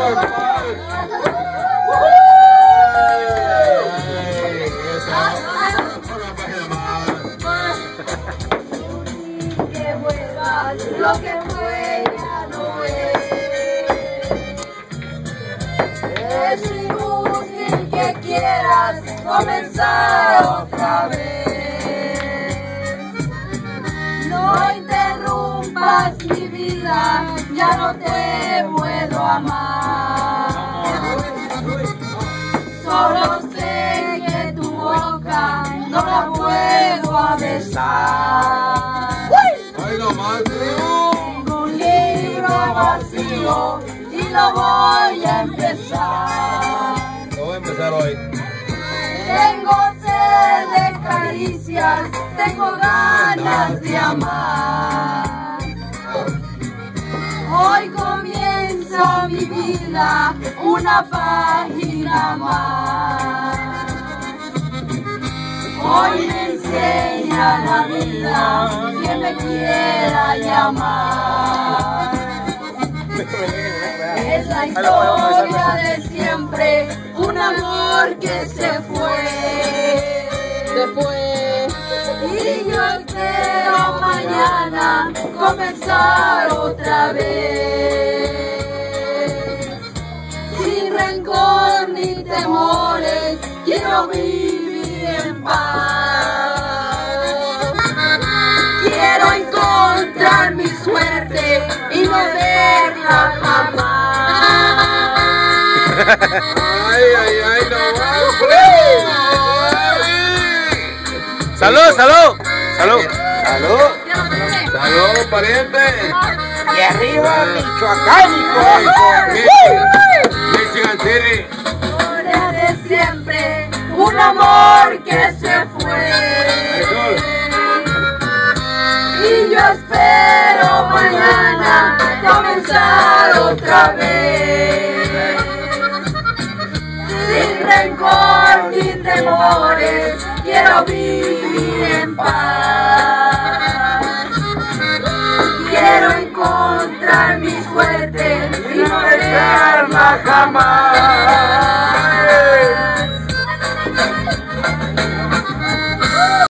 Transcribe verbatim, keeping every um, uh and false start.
Que vuelvas, lo que fue ya no es. Es inútil que quieras comenzar otra vez. No interrumpas mi vida, ya no te puedo amar. Solo sé que tu boca no la puedo besar. Tengo un libro vacío y lo voy a empezar. Lo voy a empezar hoy. Tengo sed de caricias, tengo ganas de amar. Hoy comienza mi vida, una página más. Hoy me enseña la vida, quien me quiera llamar. Es la historia de siempre, un amor que se fue. Se fue. Y yo espero mañana comenzar otra vez. Sin rencor ni temores, quiero vivir en paz. Quiero encontrar mi suerte y no verla jamás. Ay, ay, ay, no más. Salud, salud, salud, salud, salud, pariente. Y arriba, Michoacán. Michigan City. Historia de siempre, un amor que se fue. Y yo espero mañana comenzar otra vez. Sin rencor, sin temores, quiero vivir en paz. Quiero encontrar mi suerte y no dejarla jamás.